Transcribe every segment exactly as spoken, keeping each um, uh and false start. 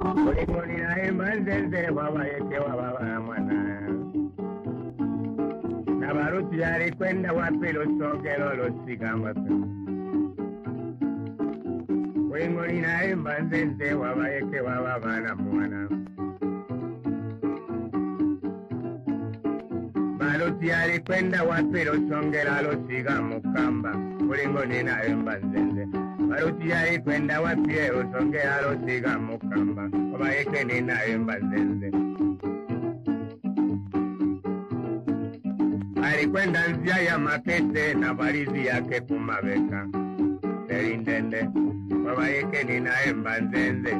Kulikulina imanzenze wabayeke wababa mwana. Na baruti yali kwenda wapi lusongelo lusigama. Kulikulina imanzenze wabayeke wababa na mwana. Baruti yali kwenda wapi lusongelo lusigama kamba. Kulikulina imanzenze. Baruti yali kwenda wapi lusongelo lusigama kamba. Wabayeke nina imanzenze. Alikwenda nzia ya Makete na valizi yake kumabeka. Terindende, wabayeke nina Mbanzenze.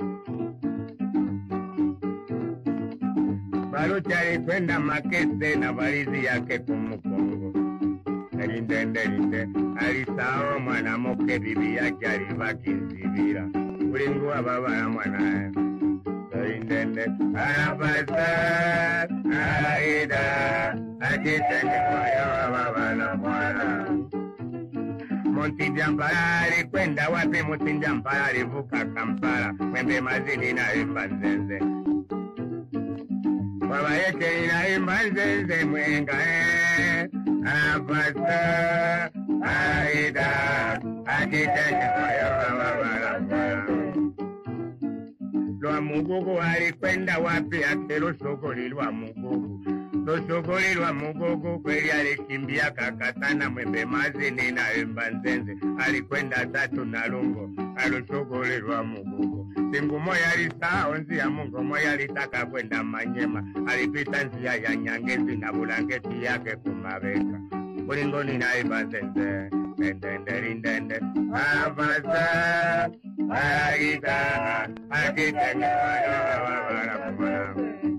Baruti alikwenda Makete na valizi yake kumukongo. Terindende rinde, alisao mwana moke bibi yake alibaki nzibira. Ulinguwa baba na mwanae. Terindende, anapasa, aida, ajitenge moyo baba na mwana. Montinjampala alikwenda wapi? Montinjampala alivuka Kampala. Mwembe mazini na Mbanzenze. Wabayeke nina Mbanzenze mwenga eh. Anapasa, aida, ajitenge moyo baba na mwana. Lwa Mugogo alikwenda wapi? Ate lusogoli lwa Mugogo. Lusogoli lwa Mugogo kweli alikimbia kakatana mwembe mazini na Mbanzenze. Alikwenda tatu na lungo alusogoli lwa Mugogo. Singu moya lisao nzia Mungo moya litaka kwenda Manyema. Alipita nzia ya Nyangezi na bulangeti yake kumabeka. Ulingoni na Mbanzenze. Ndende rindende Abasa Aida Akitenge wabara kumana.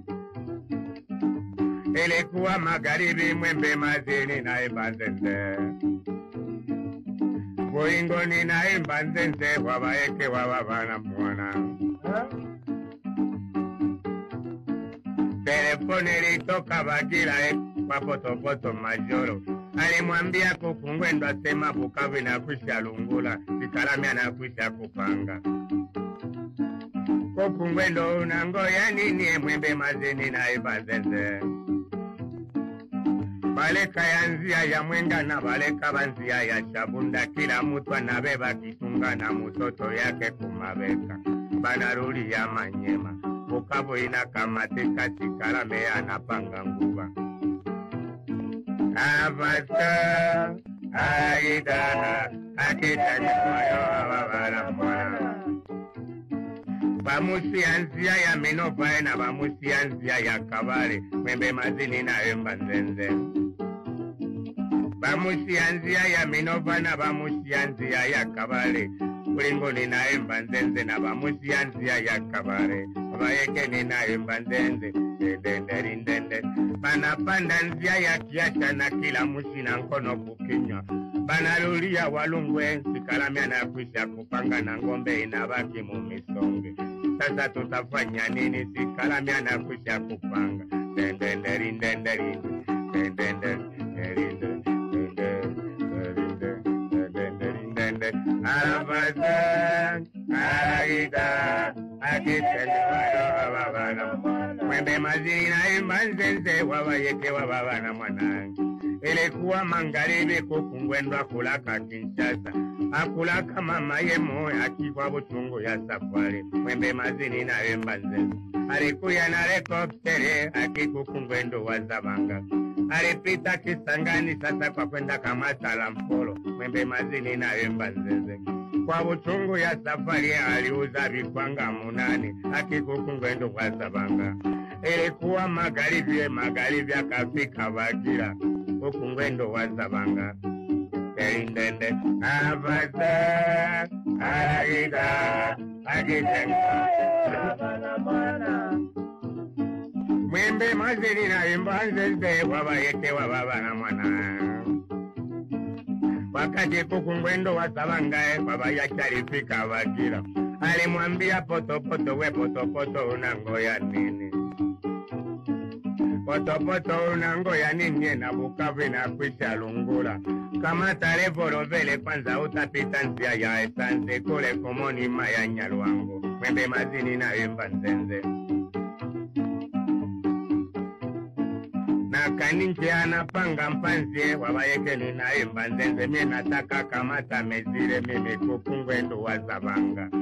Ilikuwa magharibi mwembe mazini na Mbanzenze. Ulingoni na Mbanzenze wabayeke wababana mwana. Telefoni ilitoka Bagira kwa Potopoto Majoro. Alimwambia Kukungwendo asema Bukavu inakwisha Lungula, Sikalami anakwisha kupanga. Kukungwendo unangoya nini? Mwembe mazini na Mbanzenze. Baleka ya nzia ya Mwenga na baleka banzia ya Shabunda. Kila mutu anabeba kitunga na mutoto yake kumabeka. Banaruli ya Manyema. Bukavu inakamatika, Sikalami anapanga nguva. Abasa Aida Akitenge moyo wabara mwana. Bamusi anzia ya Minova na bamusi anzia ya Kabale. Mwembe mazini na Mbanzenze. Bamusi anzia ya Minova na bamusi anzia ya Kabale. Ulingoni na Mbanzenze na bamusi anzia ya Kabale. Wabayeke nina Mbanzenze. Ndende rindende banapanda nzia ya Kiasha na kila mushi na nkono kukinywa. Banalulia Walungwe. Sikalami anakwisha kupanga na ngombe inabaki mumisonge. Sasa tutafanya nini? Sikalami anakwisha kupanga. Ndende rindende rindende Ndende rindende Ndende rindende Abasa Aida Akitenge moyo wababana mwana. Mwembe mazini na Mbanzenze wabayeke wababana mwana. Ilikuwa magharibi Kukungwendo akulaka Kinshasa. Akulaka mama yemo akikwa butungu ya safari. Mwembe mazini na Mbanzenze. Alikuya na helikoptere akikukungwendo wa Zabanga. Alipita Kisangani sasa kwa kwenda Kamatala Mpolo. Mwembe mazini na Mbanzenze. Kwa butungu ya safari aliuza vikwanga munani akikukungwendo wa Zabanga. Ilikuwa magharibi magharibi akafika Bagira Kukungwendo wa Zabanga. Terindende Abasa Aida Akitenge wabana mwana. Mwembe mazini na Mbanzenze wabayeke wababana mwana. Wakati Kukungwendo wa Zabanga wabayake alifika Bagira. Alimwambia Potopoto, we Potopoto unangoya nini? Potopoto unangoya nini? Na Bukavu inakwisha Lungula. Kama tarehe Vorovele kwanza utapita nzia ya Esanze kule Komoni Maya Nyalwango. mwembe mazini naimba nzenze. Na kaninje anapanga mpanzie wabayeke ninaimba nzenze. Mie nataka kamata mezire mimi kukungwendo wazabanga.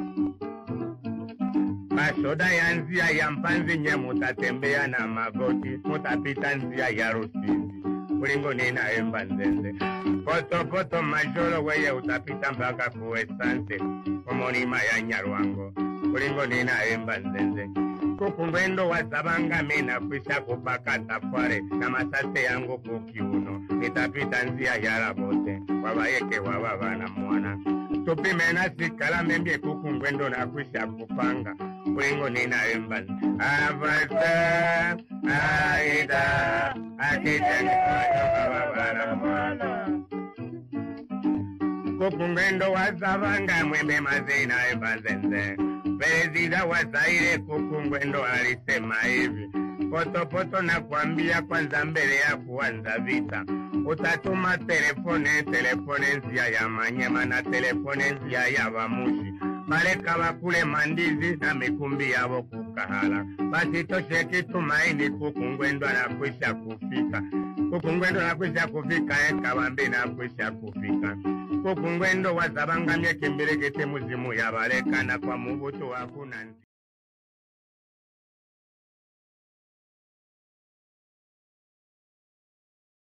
Masoda ya nzia ya mpanzi nye mutatembea na magoti. Mutapita nzia ya Rusizi kulingo ninaimba nzenze. Poto poto majolo weye utapita mpaka kuesante kumonima ya Nyarwango kulingo ninaimba nzenze. Kukungwendo wazabanga mina kwisha kupaka tafare na masase yangu kukiuno. Nitapita nzia ya Rabote wabayeke wababana mwana. Tupime na sikala membie kukungwendo na kwisha kupanga kulingo ninaimba nzenze. Avata aida akitani wababana mwana. Kukungwendo wazabanga mwembe mazina imba nzenze. Perezida wa Zaire Kukungwendo alisema hivi: poto poto na kuambia kwanza mbele ya kuanza vita utatuma telefone telefone nzia ya Manyema na telefone nzia ya Bamushi baleka bakule mandizi na mikumbi yabo kukahala. Basi toshe kitumaini Kukungwendo anakwisha kufika. Kukungwendo anakwisha kufika eka wambi na kwisha kufika. Kukungwendo wazabanga mye kimbirekete muzimu ya baleka na kwa Mubutu hakuna